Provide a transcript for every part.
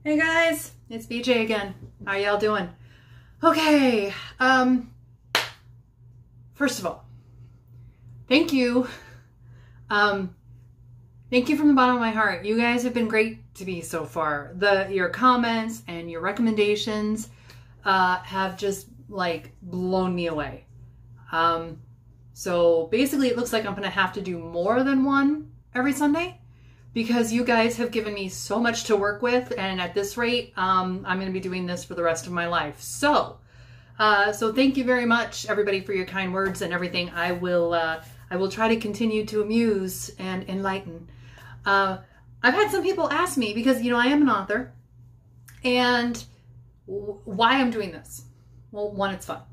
Hey guys, it's BJ again. How y'all doing? Okay, first of all, thank you. Thank you from the bottom of my heart. You guys have been great to me so far. Your comments and your recommendations have just like blown me away. So basically it looks like I'm gonna have to do more than one every Sunday, because you guys have given me so much to work with, and at this rate, I'm going to be doing this for the rest of my life. So thank you very much, everybody, for your kind words and everything. I will try to continue to amuse and enlighten. I've had some people ask me, because, you know, I am an author, and why I'm doing this. Well, one, it's fun.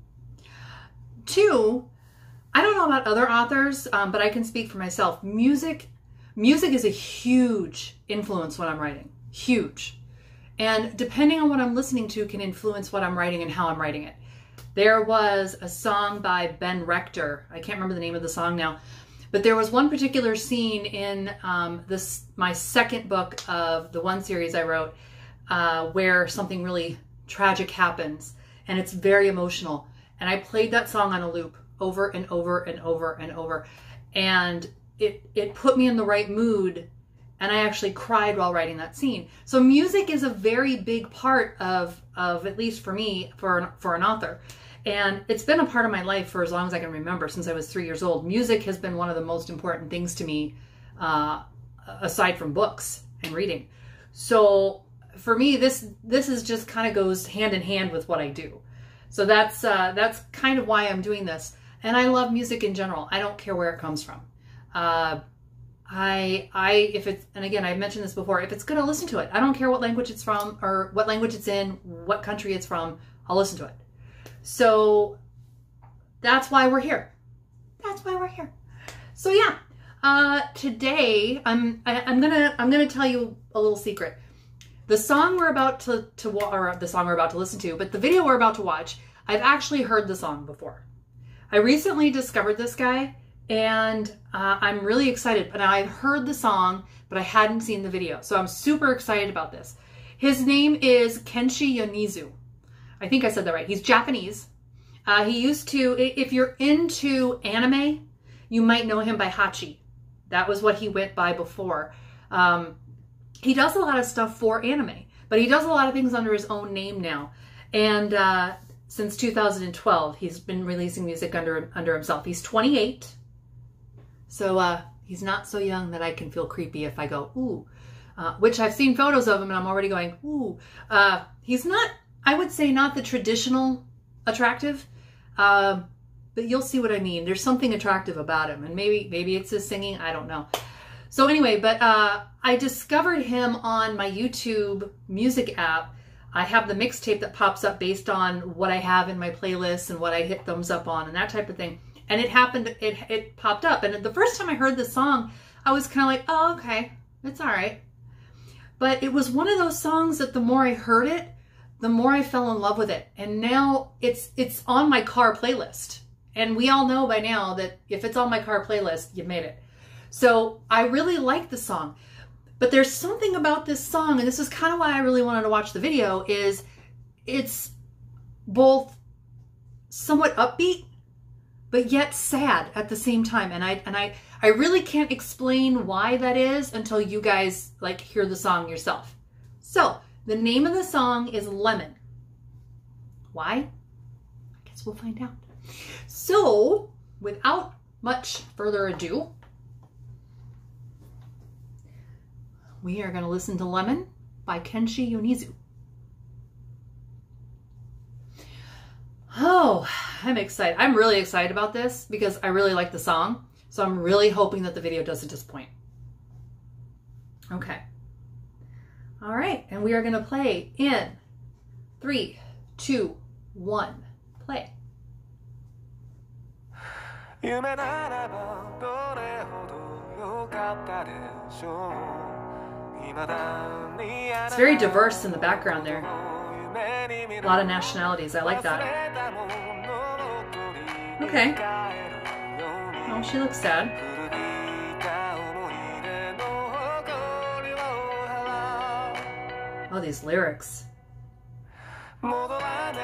Two, I don't know about other authors, but I can speak for myself. Music is a huge influence when I'm writing. Huge. And depending on what I'm listening to can influence what I'm writing and how I'm writing it. There was a song by Ben Rector. I can't remember the name of the song now. But there was one particular scene in my second book of the one series I wrote where something really tragic happens. And it's very emotional. And I played that song on a loop over and over and over and over. And it put me in the right mood, and I actually cried while writing that scene. So music is a very big part of at least for me, for an author. And it's been a part of my life for as long as I can remember, since I was 3 years old. Music has been one of the most important things to me, aside from books and reading. So for me, this is just kind of goes hand in hand with what I do. So that's kind of why I'm doing this. And I love music in general. I don't care where it comes from. If it's, and again, I've mentioned this before, if it's good, I'll listen to it. I don't care what language it's from or what language it's in, what country it's from, I'll listen to it. So that's why we're here. That's why we're here. So yeah, today I'm gonna tell you a little secret. The song we're about to listen to, but the video we're about to watch, I've actually heard the song before. I recently discovered this guy, and I'm really excited. But I've heard the song, but I hadn't seen the video. So I'm super excited about this. His name is Kenshi Yonezu. I think I said that right. He's Japanese. He used to, if you're into anime, you might know him by Hachi. That was what he went by before. He does a lot of stuff for anime, but he does a lot of things under his own name now. And since 2012, he's been releasing music under himself. He's 28. So he's not so young that I can feel creepy if I go, ooh, which I've seen photos of him and I'm already going, ooh. He's not, I would say, not the traditional attractive, but you'll see what I mean. There's something attractive about him, and maybe it's his singing, I don't know. So anyway, but I discovered him on my YouTube music app. I have the mixtape that pops up based on what I have in my playlist and what I hit thumbs up on and that type of thing. And it happened, it popped up. And the first time I heard this song, I was kind of like, oh, okay, it's all right. But it was one of those songs that the more I heard it, the more I fell in love with it. And now it's on my car playlist. And we all know by now that if it's on my car playlist, you've made it. So I really like the song. But there's something about this song, and this is kind of why I really wanted to watch the video, is it's both somewhat upbeat, but yet sad at the same time. And I really can't explain why that is until you guys like hear the song yourself. So the name of the song is Lemon. Why? I guess we'll find out. So without much further ado, we are going to listen to Lemon by Kenshi Yonezu. Oh, I'm excited. I'm really excited about this because I really like the song. So I'm really hoping that the video doesn't disappoint. Okay. All right. And we are going to play in 3, 2, 1, play. It's very diverse in the background there. A lot of nationalities. I like that. Okay. Oh, she looks sad. Oh, these lyrics. Oh,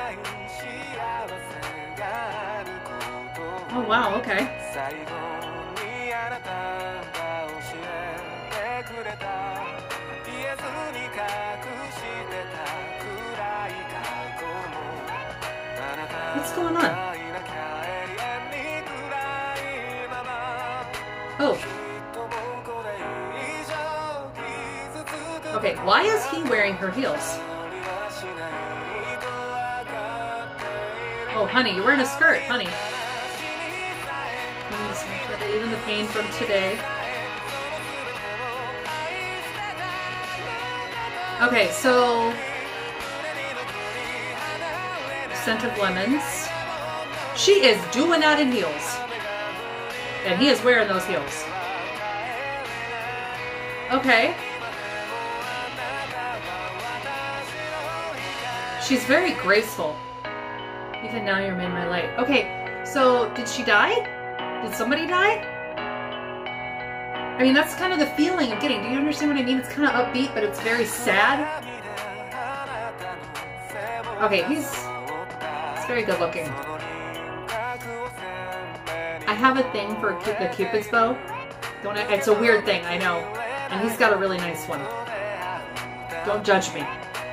wow, okay. What's going on? Oh. Okay, why is he wearing her heels? Oh, honey, you're wearing a skirt, honey. Even the pain from today. Okay, so Scent of Lemons. She is doing that in heels. And he is wearing those heels. Okay. She's very graceful. Even now you're in my light. Okay, so did she die? Did somebody die? I mean, that's kind of the feeling I'm getting. Do you understand what I mean? It's kind of upbeat, but it's very sad. Okay, he's very good looking. I have a thing for the Cupid's bow. Don't I? It's a weird thing, I know. And he's got a really nice one. Don't judge me.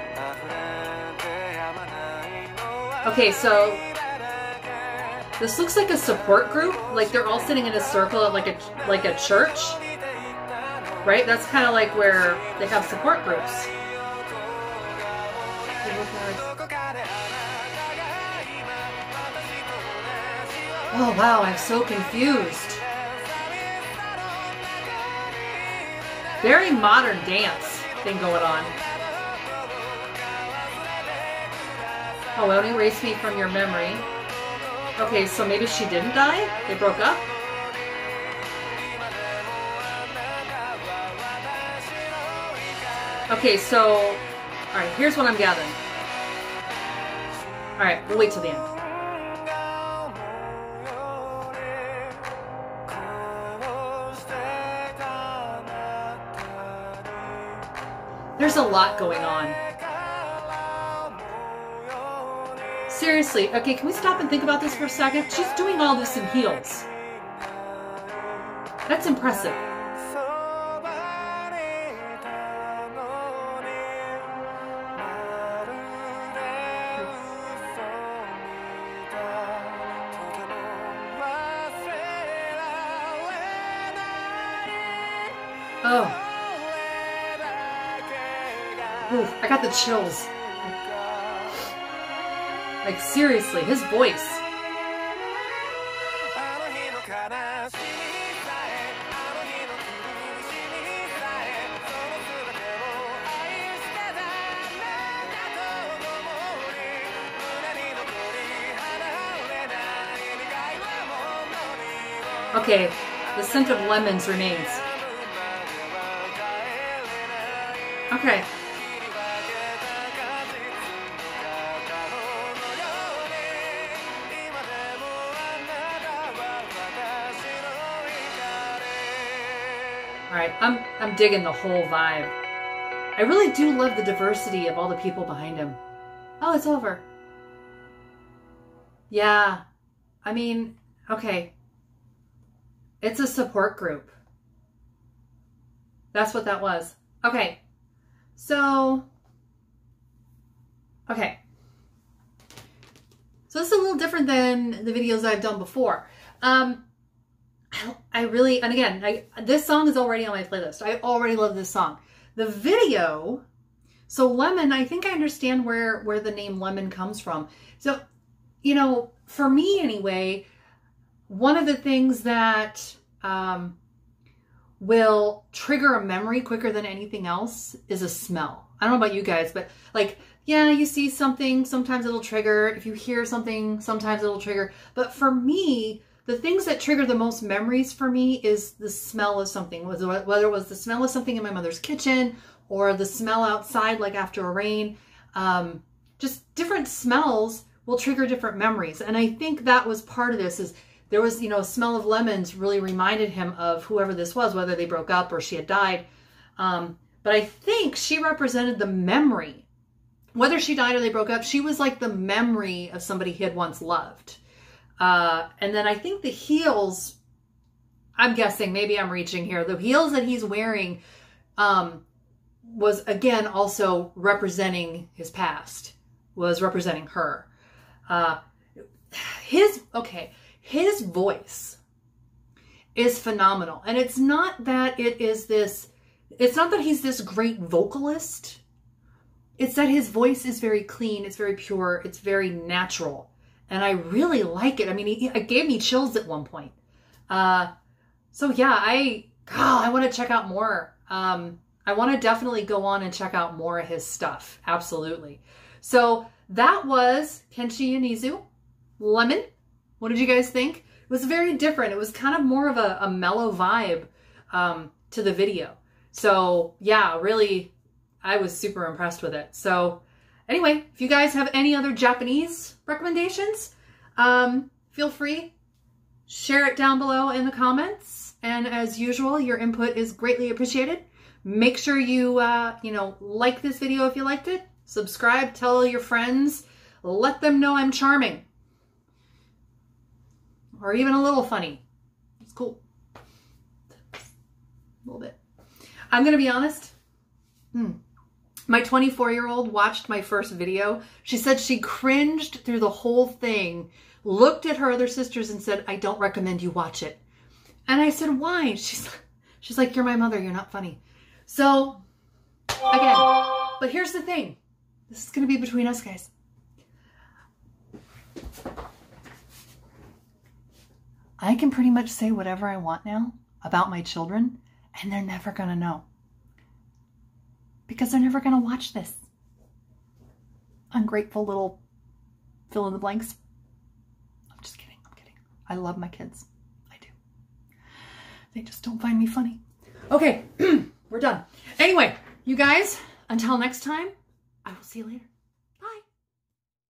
Okay, so this looks like a support group. Like they're all sitting in a circle at like a church. Right? That's kind of like where they have support groups. Oh wow, I'm so confused. Very modern dance thing going on. Oh, won't erase me from your memory. Okay, so maybe she didn't die? They broke up? Okay, so, alright, here's what I'm gathering. Alright, we'll wait till the end. There's a lot going on. Seriously, okay, can we stop and think about this for a second? She's doing all this in heels. That's impressive. Oh. Oof, I got the chills. Like, seriously, his voice. Okay, the scent of lemons remains. Okay. Alright, I'm digging the whole vibe. I really do love the diversity of all the people behind him. Oh, it's over. Yeah. I mean, okay. It's a support group. That's what that was. Okay. So, okay. So this is a little different than the videos I've done before. I really, and again, this song is already on my playlist. I already love this song. The video, so Lemon, I think I understand where the name Lemon comes from. So, you know, for me anyway, one of the things that will trigger a memory quicker than anything else is a smell. I don't know about you guys, but like, yeah, you see something, sometimes it'll trigger. If you hear something, sometimes it'll trigger. But for me, the things that trigger the most memories for me is the smell of something, whether it was the smell of something in my mother's kitchen or the smell outside, like after a rain. Just different smells will trigger different memories. And I think that was part of this, is there was, you know, a smell of lemons really reminded him of whoever this was, whether they broke up or she had died. But I think she represented the memory. Whether she died or they broke up, she was like the memory of somebody he had once loved. And then I think the heels, I'm guessing, maybe I'm reaching here, the heels that he's wearing was, again, also representing his past, was representing her. His voice is phenomenal. And it's not that it's not that he's this great vocalist. It's that his voice is very clean. It's very pure. It's very natural. And I really like it. I mean, it gave me chills at one point. So yeah, I want to check out more. I want to definitely go on and check out more of his stuff. Absolutely. So that was Kenshi Yonezu, Lemon. What did you guys think? It was very different. It was kind of more of a mellow vibe to the video. So yeah, really, I was super impressed with it. So anyway, if you guys have any other Japanese recommendations, feel free, share it down below in the comments. And as usual, your input is greatly appreciated. Make sure you, like this video if you liked it. Subscribe, tell your friends, let them know I'm charming. Or even a little funny. It's cool. A little bit. I'm going to be honest. My 24-year-old watched my first video. She said she cringed through the whole thing, looked at her other sisters and said, I don't recommend you watch it. And I said, why? She's like, you're my mother. You're not funny. So, again, but here's the thing. This is going to be between us, guys. I can pretty much say whatever I want now about my children, and they're never going to know. Because they're never going to watch this. Ungrateful little fill in the blanks. I'm just kidding. I'm kidding. I love my kids. I do. They just don't find me funny. Okay. We're done. Anyway, you guys, until next time, I will see you later.